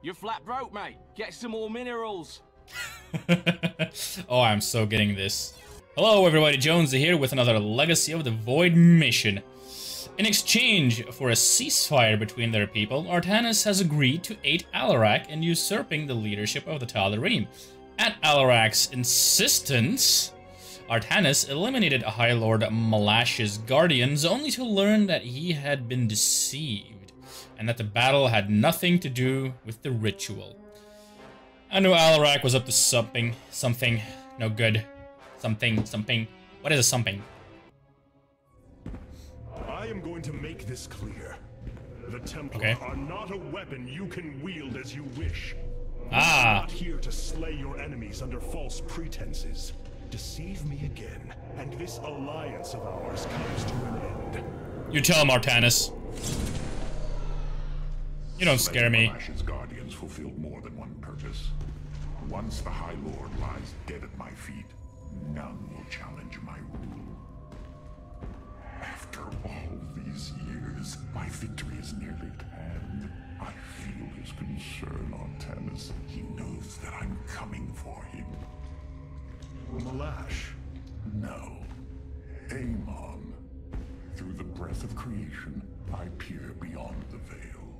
You're flat broke, mate. Get some more minerals. Oh, I'm so getting this. Hello everybody, Jonesy here with another Legacy of the Void mission. In exchange for a ceasefire between their people, Artanis has agreed to aid Alarak in usurping the leadership of the Tal'Darim. At Alarak's insistence, Artanis eliminated High Lord Malash's guardians only to learn that he had been deceived, and that the battle had nothing to do with the ritual. I knew Alarak was up to something no good. Something. What is a something? I am going to make this clear. The Templar are not a weapon you can wield as you wish. We are not here to slay your enemies under false pretenses. Deceive me again, and this alliance of ours comes to an end. You tell him, Artanis. You don't scare me. Malash's guardians fulfilled more than one purpose. Once the High Lord lies dead at my feet, none will challenge my rule. After all these years, my victory is nearly at hand. I feel his concern, Artanis. He knows that I'm coming for him. Malash? No. Amon. Through the breath of creation, I peer beyond the veil.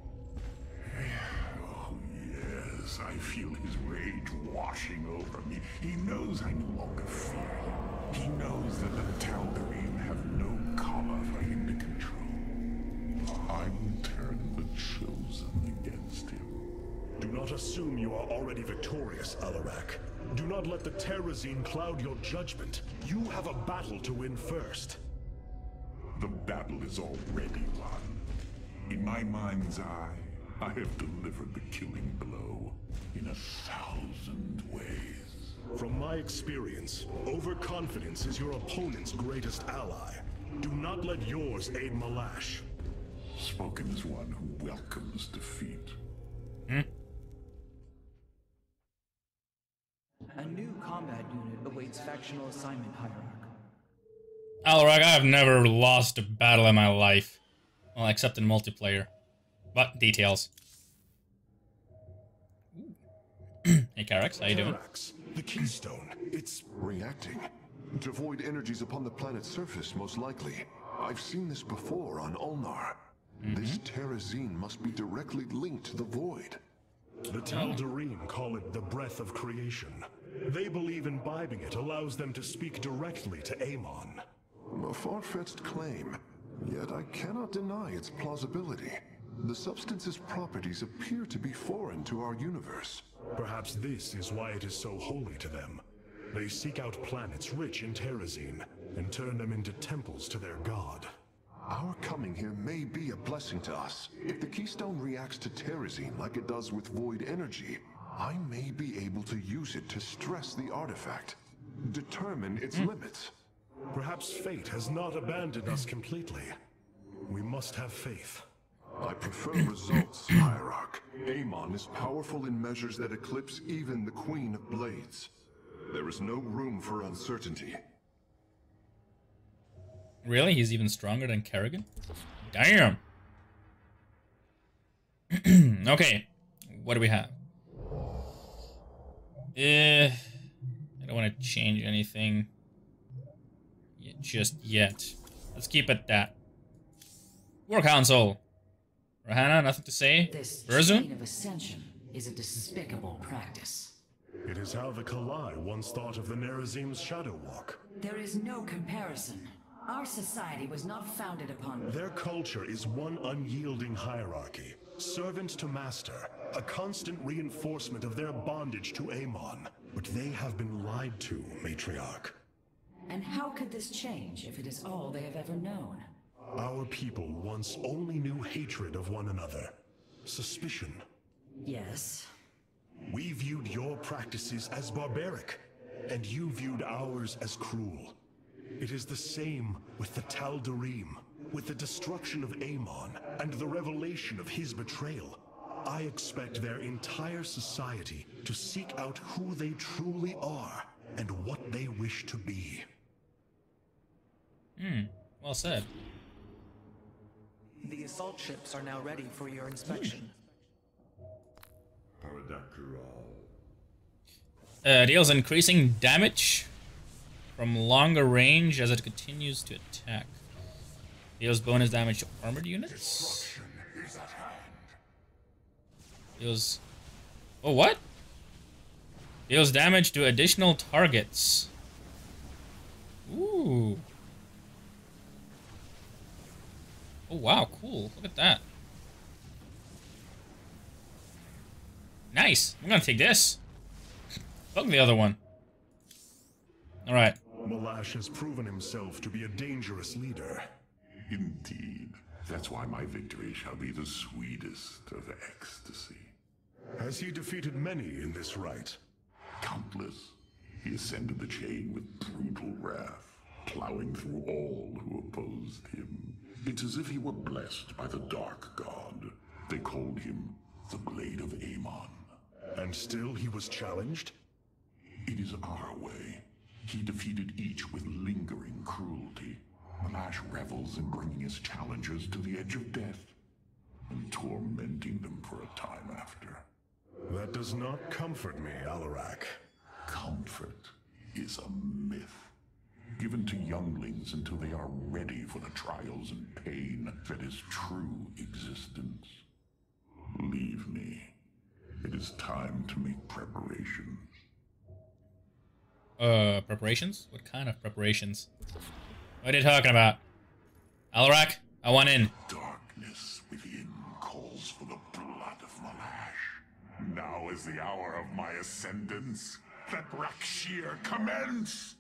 Oh, yes, I feel his rage washing over me. He knows I no longer fear him. He knows that the Tal'Darim have no collar for him to control. I will turn the Chosen against him. Do not assume you are already victorious, Alarak. Do not let the Terrazine cloud your judgment. You have a battle to win first. The battle is already won. In my mind's eye, I have delivered the killing blow in 1,000 ways. From my experience, overconfidence is your opponent's greatest ally. Do not let yours aid Malash. Spoken as one who welcomes defeat. A new combat unit awaits factional assignment, Hierarch. Alarak, I have never lost a battle in my life. Well, except in multiplayer. But, details. Hey, Karax, how you doing? The Keystone, it's reacting to void energies upon the planet's surface, most likely. I've seen this before on Ulnar. This Terrazine must be directly linked to the void. The Tal'Darim call it the breath of creation. They believe imbibing it allows them to speak directly to Amon. A far-fetched claim, yet I cannot deny its plausibility. The substance's properties appear to be foreign to our universe. Perhaps this is why it is so holy to them. They seek out planets rich in Terrazine and turn them into temples to their god. Our coming here may be a blessing to us. If the Keystone reacts to Terrazine like it does with void energy, I may be able to use it to stress the artifact, determine its limits. Perhaps fate has not abandoned us completely. We must have faith. I prefer results, Hierarch. Amon is powerful in measures that eclipse even the Queen of Blades. There is no room for uncertainty. Really? He's even stronger than Kerrigan? Damn! Okay, what do we have? I don't want to change anything just yet. Let's keep it that. War Council! Rahana, nothing to say? This Urzu? chain of ascension is a despicable practice. It is how the Kalai once thought of the Nerazim's Shadow Walk. There is no comparison. Our society was not founded upon... Their culture is one unyielding hierarchy, servant to master, a constant reinforcement of their bondage to Amon. But they have been lied to, Matriarch. And how could this change if it is all they have ever known? Our people once only knew hatred of one another, suspicion. Yes. We viewed your practices as barbaric, and you viewed ours as cruel. It is the same with the Tal'Darim. With the destruction of Amon and the revelation of his betrayal, I expect their entire society to seek out who they truly are and what they wish to be. Well said. The assault ships are now ready for your inspection. after all. Deals increasing damage from longer range as it continues to attack. Deals bonus damage to armored units. Destruction is at hand. Deals... Oh, what? Deals damage to additional targets. Ooh. Oh, wow, cool. Look at that. Nice. I'm gonna take this. Fuck the other one. Alright. Malash has proven himself to be a dangerous leader. Indeed. That's why my victory shall be the sweetest of ecstasy. Has he defeated many in this rite? Countless. He ascended the chain with brutal wrath, plowing through all who opposed him. It's as if he were blessed by the Dark God. They called him the Blade of Amon. And still he was challenged? It is our way. He defeated each with lingering cruelty. Malash revels in bringing his challengers to the edge of death and tormenting them for a time after. That does not comfort me, Alarak. Comfort is a myth, given to younglings until they are ready for the trials and pain that is true existence. Leave me. It is time to make preparations. Preparations? What kind of preparations? What are you talking about? Alarak, I want in. Darkness within calls for the blood of Malash. Now is the hour of my ascendance. Let Rakshir commence!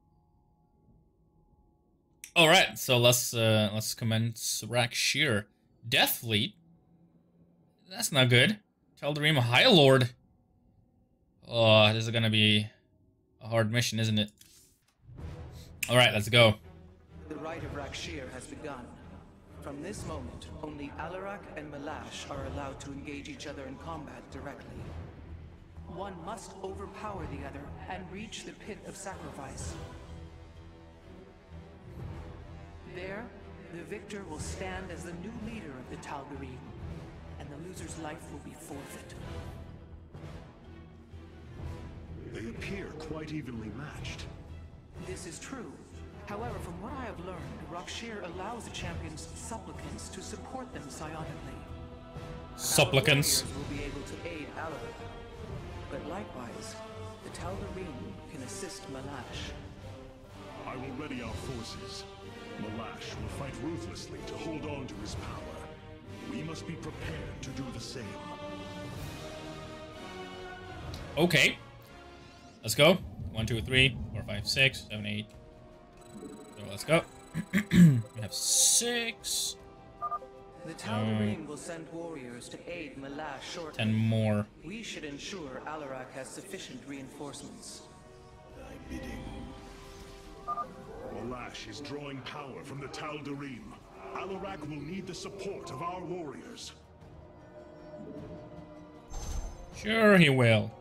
Alright, so let's commence Rakshir. Death Fleet? That's not good. Tal'Darim High Lord. Oh, this is gonna be a hard mission, isn't it? Alright, let's go. The rite of Rakshir has begun. From this moment, only Alarak and Malash are allowed to engage each other in combat directly. One must overpower the other and reach the pit of sacrifice. There, the victor will stand as the new leader of the Tal'Darim, and the loser's life will be forfeit. They appear quite evenly matched. This is true. However, from what I have learned, Rakshir allows the champions' supplicants to support them psionically. Supplicants. Our warriors will be able to aid Alarak. But likewise, the Tal'Darim can assist Malash. I will ready our forces. Malash will fight ruthlessly to hold on to his power. We must be prepared to do the same. Okay. Let's go. 1, 2, 3, 4, 5, 6, 7, 8. So let's go. We have 6. The Tal'Darim will send warriors to aid Malash shortly. 10 more. We should ensure Alarak has sufficient reinforcements. Malash is drawing power from the Tal'Darim. Alarak will need the support of our warriors. Sure he will.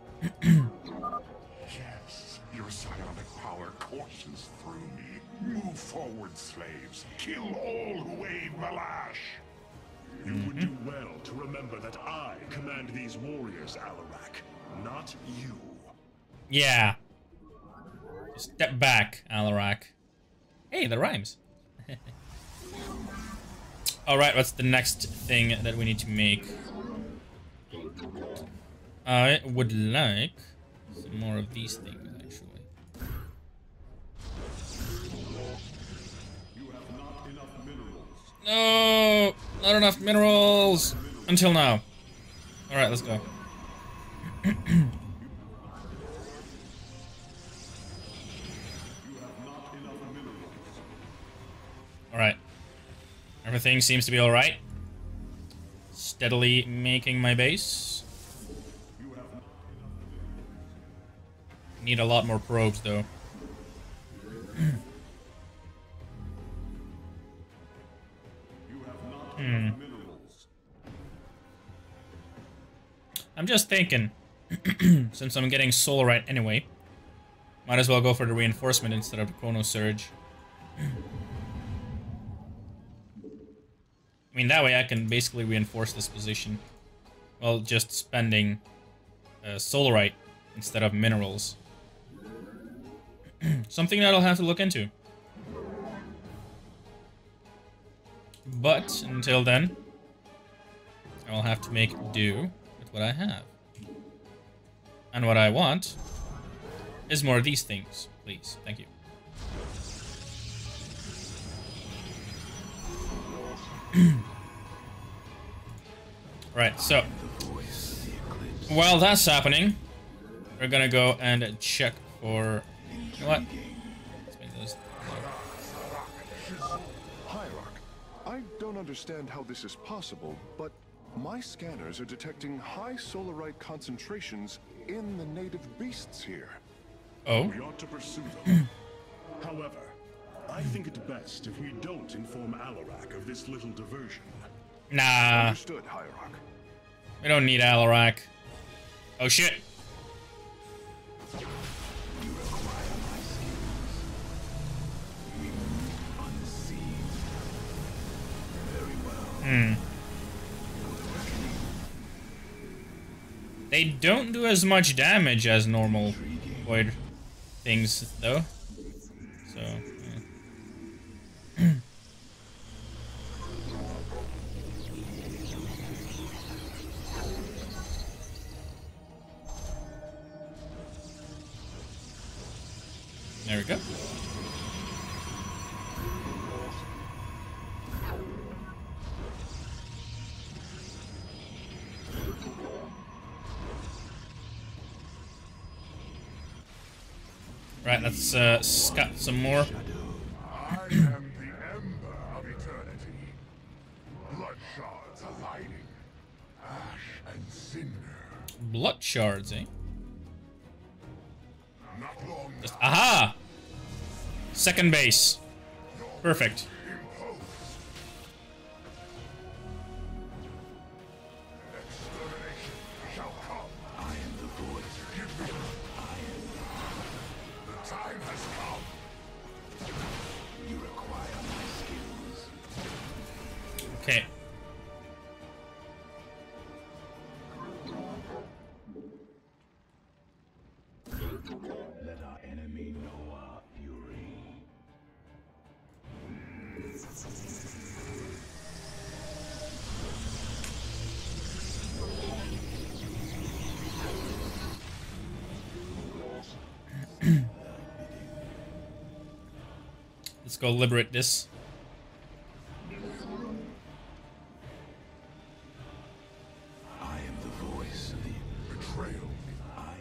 Yes, your psionic power courses through me. Move forward, slaves. Kill all who aid Malash. You would do well to remember that I command these warriors, Alarak, not you. Yeah. Step back, Alarak. Hey, that rhymes. Alright, what's the next thing that we need to make? I would like some more of these things, actually. No! Not enough minerals! Until now. Alright, let's go. Alright. Everything seems to be alright. Steadily making my base. Need a lot more probes, though. I'm just thinking, since I'm getting Solarite anyway, might as well go for the reinforcement instead of the Chrono Surge. I mean, that way I can basically reinforce this position while just spending solarite instead of minerals. Something that I'll have to look into. But until then, I'll have to make do with what I have. And what I want is more of these things, please. Thank you. Right, so while that's happening, we're gonna go and check for, you know what? Let's make those. Hierarch, I don't understand how this is possible, but my scanners are detecting high solarite concentrations in the native beasts here. Oh, We ought to pursue them. However, I think it best if we don't inform Alarak of this little diversion. nah, Understood, Hierarch. we don't need Alarak. Oh shit. They don't do as much damage as normal void things, though. So, yeah. There we go. Right, let's scut some more. I am the ember of eternity. Blood shards aligning. Ash and cinder. Blood shards, eh? Not long Just, aha! Second base. Perfect. impulse. Extermination shall come. I am the voice. Give me. I am. The time has come. You require my skills. Okay. Let our enemy know our fury. Let's go liberate this. I am the voice of the betrayal. I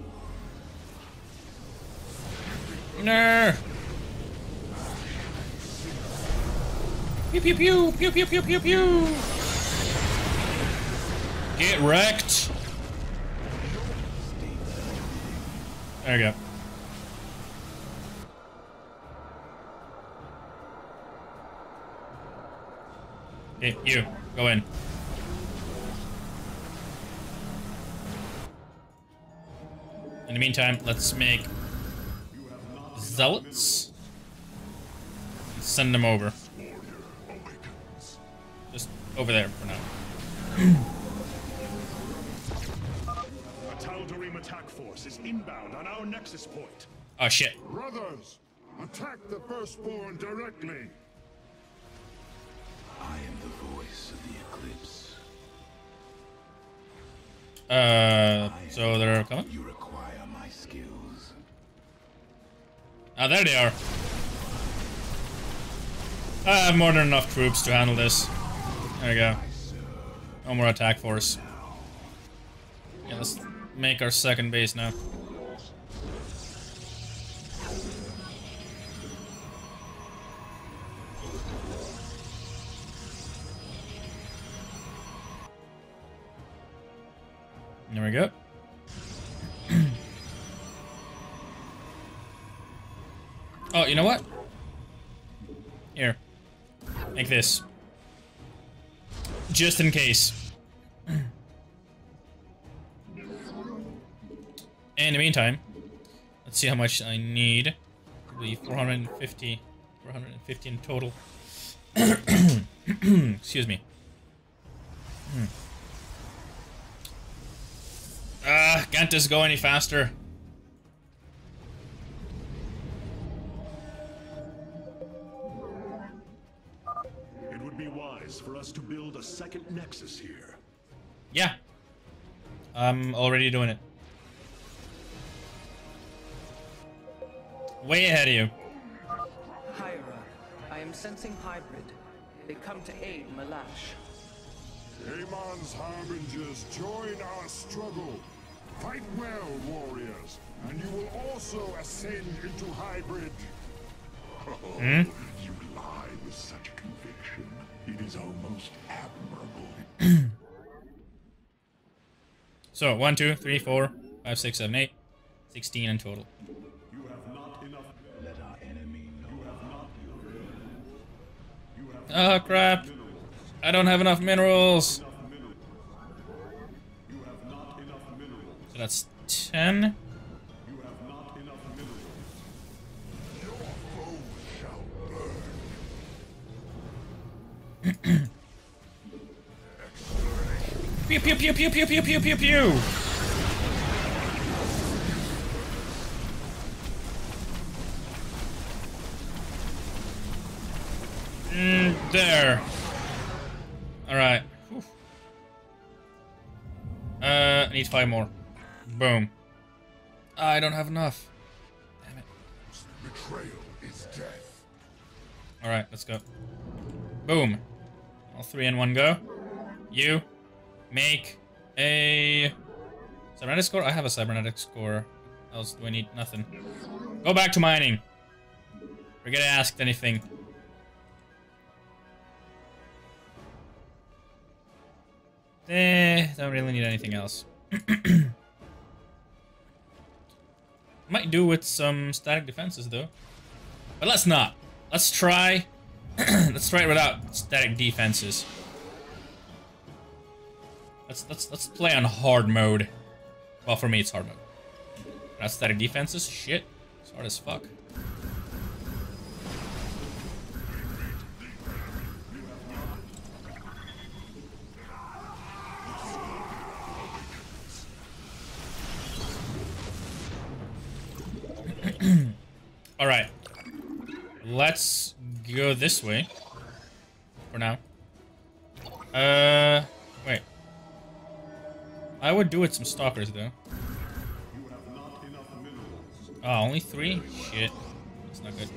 am No. Pew pew pew pew pew pew pew pew. Get wrecked. There we go. Okay, you go in. In the meantime, let's make zealots. Send them over. Just over there for now. A Tal'Darim attack force is inbound on our nexus point. Oh shit. Brothers, attack the firstborn directly. I am the voice of the eclipse. So they're coming? You require my skills. Ah, there they are. I have more than enough troops to handle this. There we go. No more attack force. Yeah, let's make our second base now. There we go. Oh, you know what? Here. Make this. Just in case. In the meantime, let's see how much I need. Probably 450 in total. Excuse me. Can't this go any faster? It would be wise for us to build a second nexus here. Yeah. I'm already doing it. Way ahead of you. Hyra, I am sensing hybrid. They come to aid Malash. Amon's harbingers, join our struggle. Fight well, warriors, and you will also ascend into hybrid. Oh, you lie with such conviction. It is almost admirable. So 1, 2, 3, 4, 5, 6, 7, 8, 16 in total. You have not enough. Let our enemy know. You have not. Oh crap! I don't have enough minerals. You have not enough minerals. So that's 10. You have not enough minerals. Your foes shall burn. Pew pew pew pew pew pew pew pew pew. There. All right. I need 5 more. Boom. I don't have enough. Damn it. Betrayal is death. All right, let's go. Boom. All 3 in one go. You make a cybernetic score. I have a cybernetic score. What else do I need? Nothing. Go back to mining. Forget I asked anything. Don't really need anything else. Might do with some static defenses though. But let's not. Let's try. Let's try it without static defenses. Let's play on hard mode. Well, for me it's hard mode. Without static defenses, shit. It's hard as fuck. All right, let's go this way for now. Wait. I would do it some stalkers though. Oh, only 3? Shit, that's not good.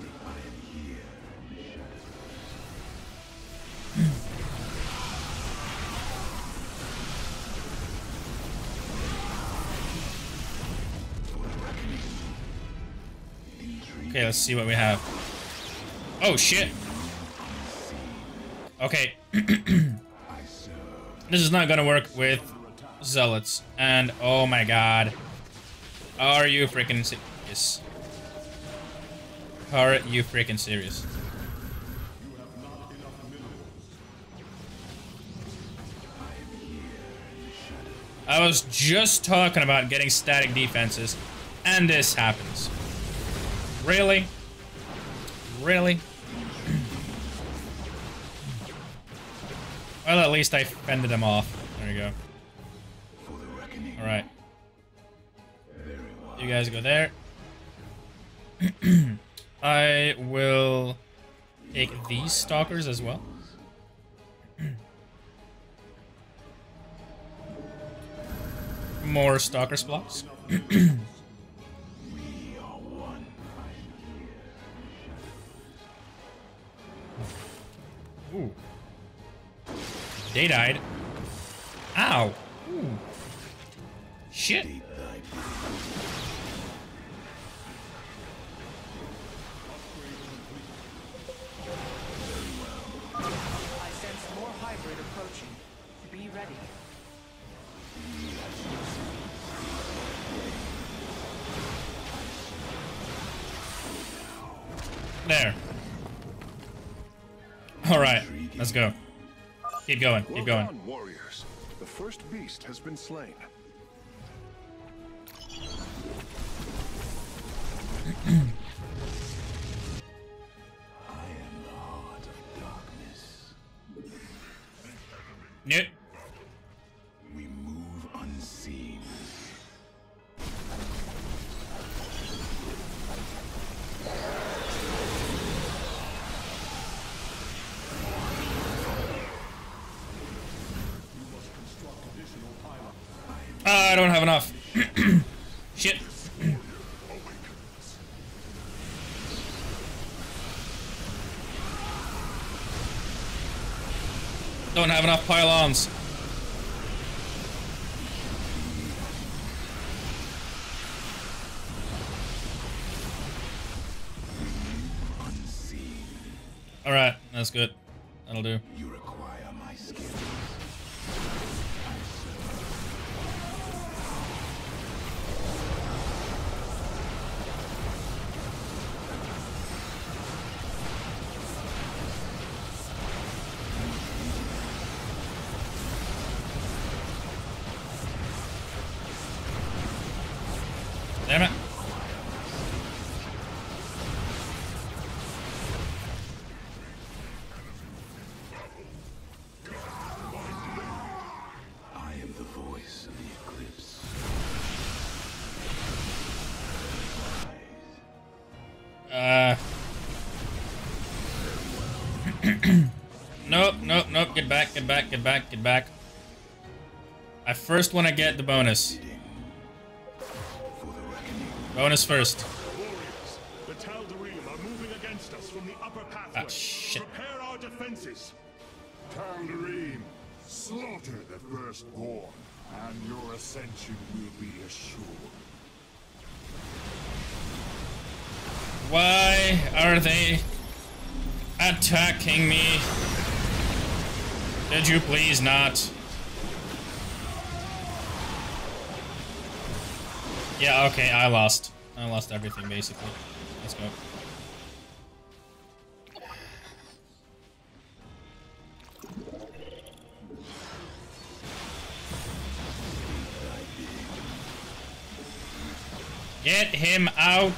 Okay, let's see what we have. Oh, shit. Okay. This is not gonna work with zealots. And, oh my god. Are you freaking serious? Are you freaking serious? I was just talking about getting static defenses, and this happens. Really? Really? Well, at least I fended them off. There you go. Alright. You guys go there. I will take these stalkers as well. More stalker blocks. Ooh. They died. Ow. Ooh. Shit. I sense more hybrid approaching. Be ready. There. All right, let's go. Keep going, keep going. Well done, warriors. The first beast has been slain. Nope. We move unseen. I don't have enough. Shit. Don't have enough pylons. Alright, that's good. That'll do. You require my skill. Damn it. I am the voice of the eclipse. Nope, nope, nope. Get back, get back, get back, get back. I first want to get the bonus. Bonus first. Warriors, the Tal'Darim are moving against us from the upper pathway. Ah, shit. Prepare our defenses. Tal'Darim, slaughter the firstborn, and your ascension will be assured. Why are they attacking me? Could you please not? Yeah, okay, I lost. I lost everything, basically. Let's go. Get him out!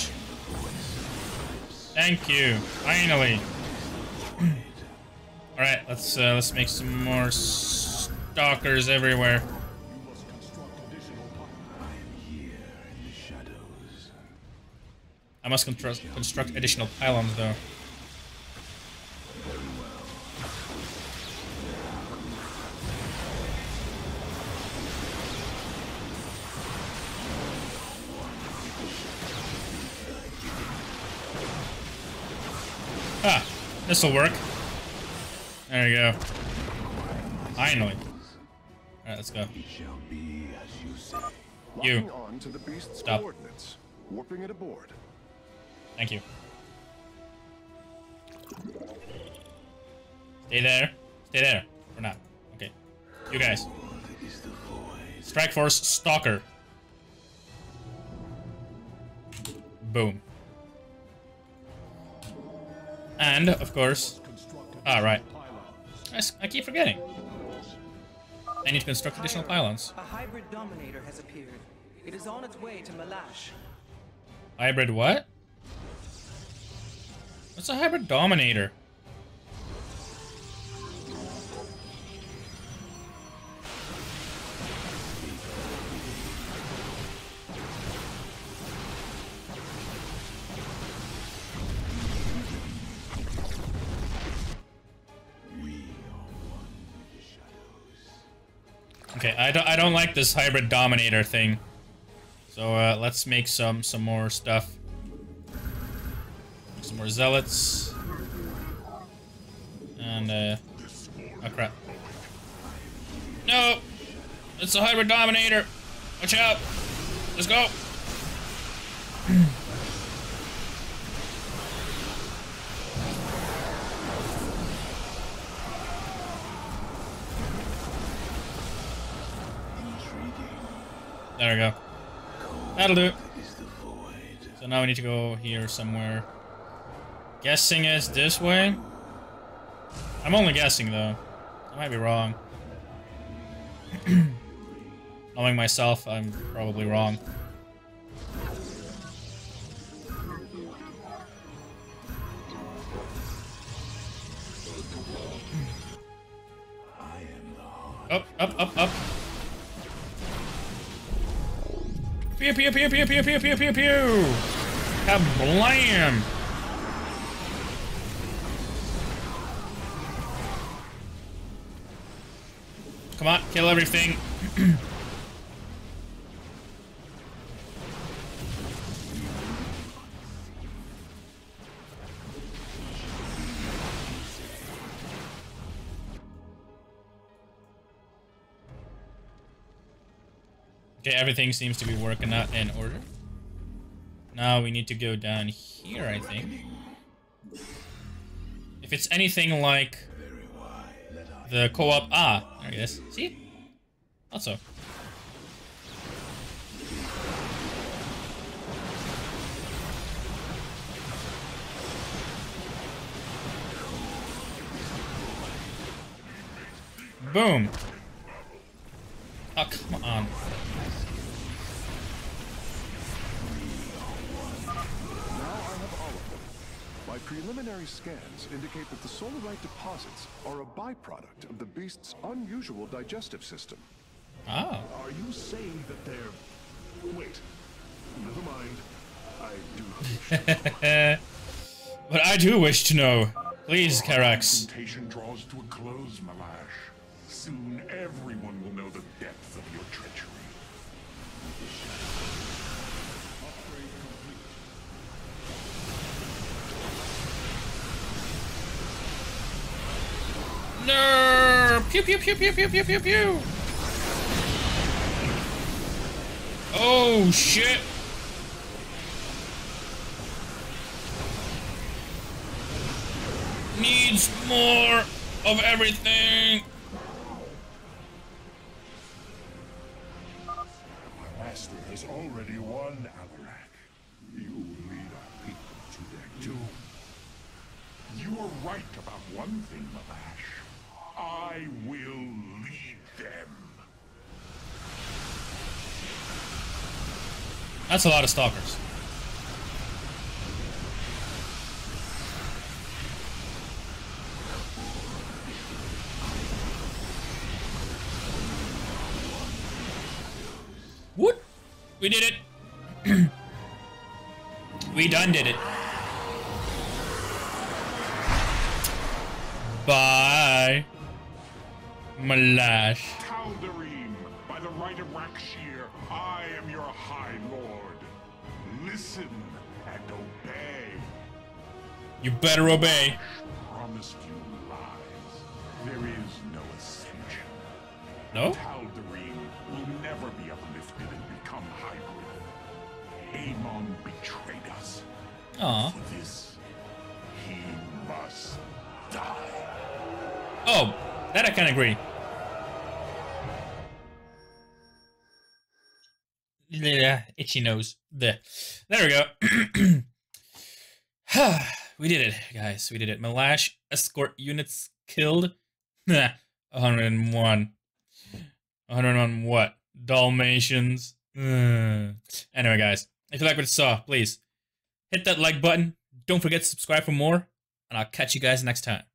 Thank you. Finally. All right, let's make some more stalkers everywhere. I must construct additional pylons, though. Ah, this'll work. There you go. Finally. Alright, let's go. It shall be as you say. You. Locking on to the beast's Stop. coordinates. Warping it aboard. Thank you. Stay there. Stay there. For now. Okay. You guys. Strike Force Stalker. Boom. And, of course... Ah, right. I keep forgetting. I need to construct additional pylons. A hybrid dominator has appeared. It is on its way to Malash. Hybrid what? What's a hybrid dominator? Okay, I don't like this hybrid dominator thing. So let's make some more stuff. Some more zealots. And oh crap. No! It's a hybrid dominator! Watch out! Let's go! There we go. That'll do. So now we need to go here somewhere. Guessing it's this way? I'm only guessing though. I might be wrong. Knowing myself, I'm probably wrong. Up, up, up, up. Pew pew pew pew pew pew pew pew pew! Kablam! Come on, kill everything. Okay, everything seems to be working out in order. Now we need to go down here, I think. If it's anything like the co-op... Ah, there it is. See? Also. Boom. Oh, come on. My preliminary scans indicate that the solarite deposits are a byproduct of the beast's unusual digestive system. Oh. Are you saying that they're... Wait. Never mind. I do wish to know. But I do wish to know. Please, Karax. Presentation draws to a close, Malash. Soon everyone will know the depth of your treachery. No! Pew pew pew pew pew pew pew pew! Oh shit! Needs more of everything! My master has already won, Alarak. You will lead our people to their doom. You are right about one thing, Malash. I will lead them. That's a lot of stalkers. What? We did it. We done did it. Bye. Malash. Tal'Darim, by the right of Rakshir, I am your High Lord. Listen and obey. You better obey. Promised you lies. There is no ascension. No? Tal'Darim will never be uplifted and become hybrid. Amon betrayed us. Aw. For this, he must die. Oh, that I can agree. Yeah, itchy nose. There we go. We did it, guys. We did it. Malash escort units killed. 101. 101 what? Dalmatians. Anyway, guys, if you like what you saw, please hit that like button. Don't forget to subscribe for more, and I'll catch you guys next time.